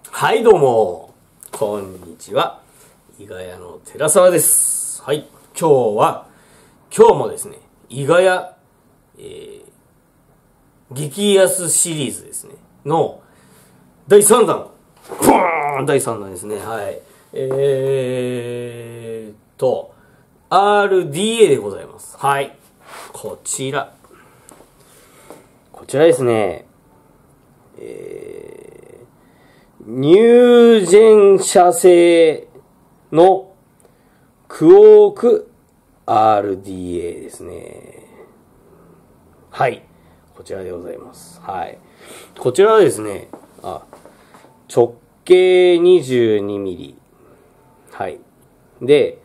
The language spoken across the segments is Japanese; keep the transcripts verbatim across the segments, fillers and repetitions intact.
はい、どうも。こんにちは。伊賀屋の寺沢です。はい、今日は、今日もですね、伊賀屋、えー、激安シリーズですね、の、だいさんだん。ポーンだいさんだんですね。はい。えーっと、アールディーエー でございます。はい。こちら。こちらですね。えー、ニュージェン社製のクオーク アールディーエー ですね。はい。こちらでございます。はい。こちらはですね、あ、直径 にじゅうにミリ。はい。で、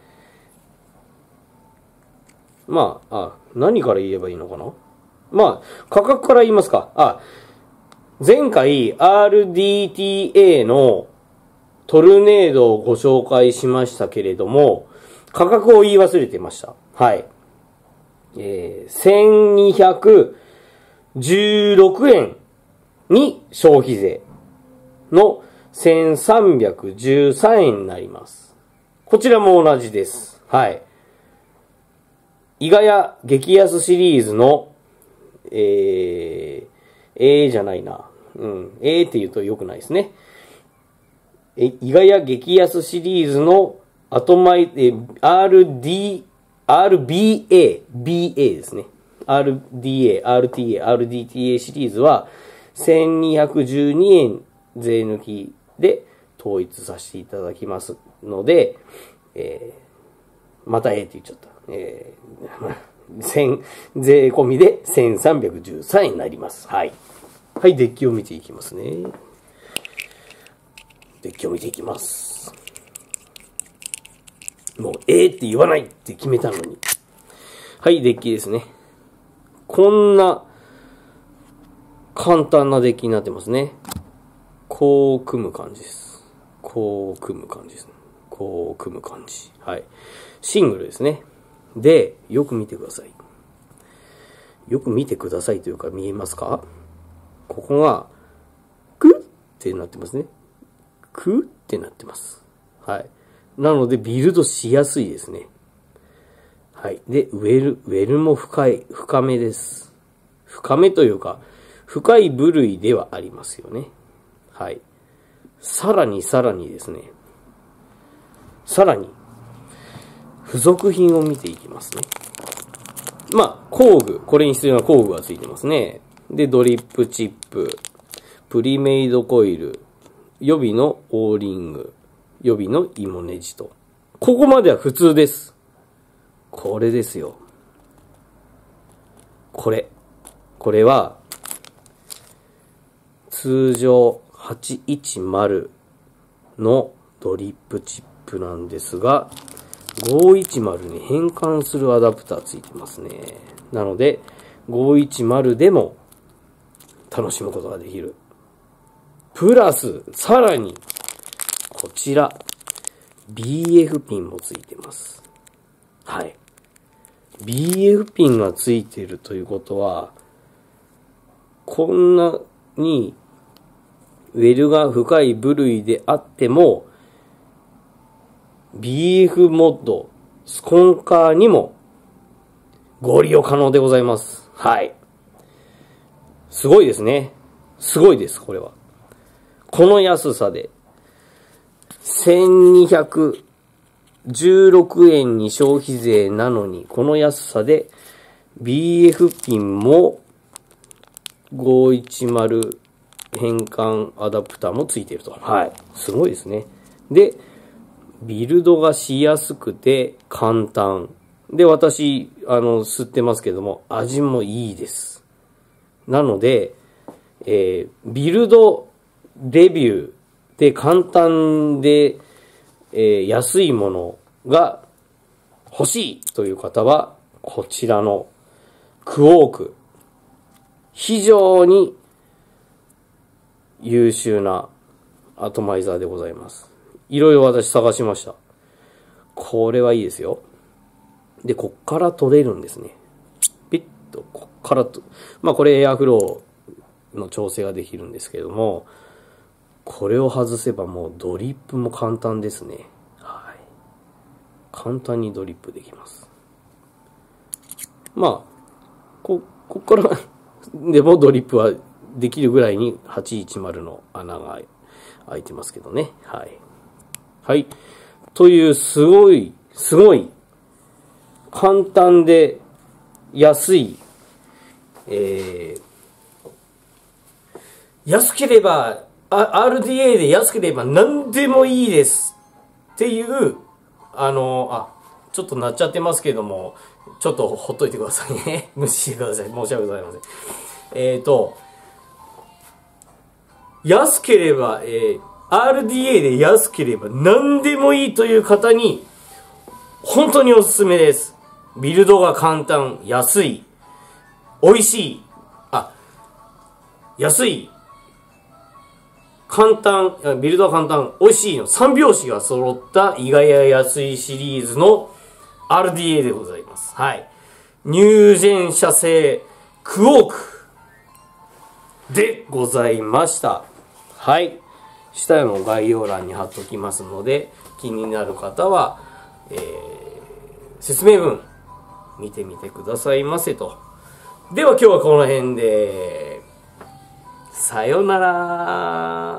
まあ、あ、何から言えばいいのかな？まあ、価格から言いますか。あ、前回 アールディーティーエー のトルネードをご紹介しましたけれども、価格を言い忘れてました。はい。えー、せんにひゃくじゅうろくえんに消費税のせんさんびゃくじゅうさんえんになります。こちらも同じです。はい。伊賀屋激安シリーズの、えー、えーじゃないな。うん。えーって言うと良くないですね。え、伊賀屋激安シリーズの後前、え、アールディー、アールビーエー、ビーエー ですね。アールディーエー、アールティーエー、アールディーティーエー シリーズはせんにひゃくじゅうにえん税抜きで統一させていただきますので、えー、またえーって言っちゃった。えー、千税込みでせんさんびゃくじゅうさんえんになります。はい。はい、デッキを見ていきますね。デッキを見ていきます。もう、えーって言わないって決めたのに。はい、デッキですね。こんな、簡単なデッキになってますね。こう組む感じです。こう組む感じですね。こう組む感じ。はい。シングルですね。で、よく見てください。よく見てくださいというか見えますか？ここが、クッってなってますね。クッってなってます。はい。なので、ビルドしやすいですね。はい。で、ウェル、ウェルも深い、深めです。深めというか、深い部類ではありますよね。はい。さらにさらにですね。さらに、付属品を見ていきますね。まあ、工具。これに必要な工具がついてますね。で、ドリップチップ、プリメイドコイル、予備のオーリング、予備の芋ネジと。ここまでは普通です。これですよ。これ。これは、通常はちいちまるのドリップチップなんですが、ごひゃくじゅうに変換するアダプターついてますね。なので、ごひゃくじゅうでも楽しむことができる。プラス、さらに、こちら、ビーエフ ピンもついてます。はい。ビーエフ ピンがついているということは、こんなに、ウェルが深い部類であっても、ビーエフ モッド、スコンカーにもご利用可能でございます。はい。すごいですね。すごいです、これは。この安さで、せんにひゃくじゅうろくえんに消費税なのに、この安さで ビーエフ ピンもごひゃくじゅう変換アダプターもついていると。はい。すごいですね。で、ビルドがしやすくて簡単。で、私、あの、吸ってますけども、味もいいです。なので、えー、ビルドレビューで簡単で、えー、安いものが欲しいという方は、こちらのクオーク。非常に優秀なアトマイザーでございます。いろいろ私探しました。これはいいですよ。で、こっから取れるんですね。ピッと、こっからと、まあこれエアフローの調整ができるんですけれども、 これを外せばもうドリップも簡単ですね。はい。簡単にドリップできます。まあ、こ、こっからでもドリップはできるぐらいにはちひゃくじゅうの穴が開いてますけどね。はい。はい。というすごい、すごい簡単で安い、えー、安ければ、アールディーエー で安ければ何でもいいですっていう、あの、あ、ちょっと鳴っちゃってますけども、ちょっとほっといてくださいね。無視してください。申し訳ございません。えっと、安ければ、えー、アールディーエー で安ければ何でもいいという方に、本当におすすめです。ビルドが簡単、安い、美味しい、あ、安い、簡単、ビルドは簡単、美味しいのさん拍子が揃った意外や安いシリーズの アールディーエー でございます。はい。ニュージェン社製クオークでございました。はい。下の概要欄に貼っときますので、気になる方は、えー、説明文見てみてくださいませと。では今日はこの辺で、さよなら。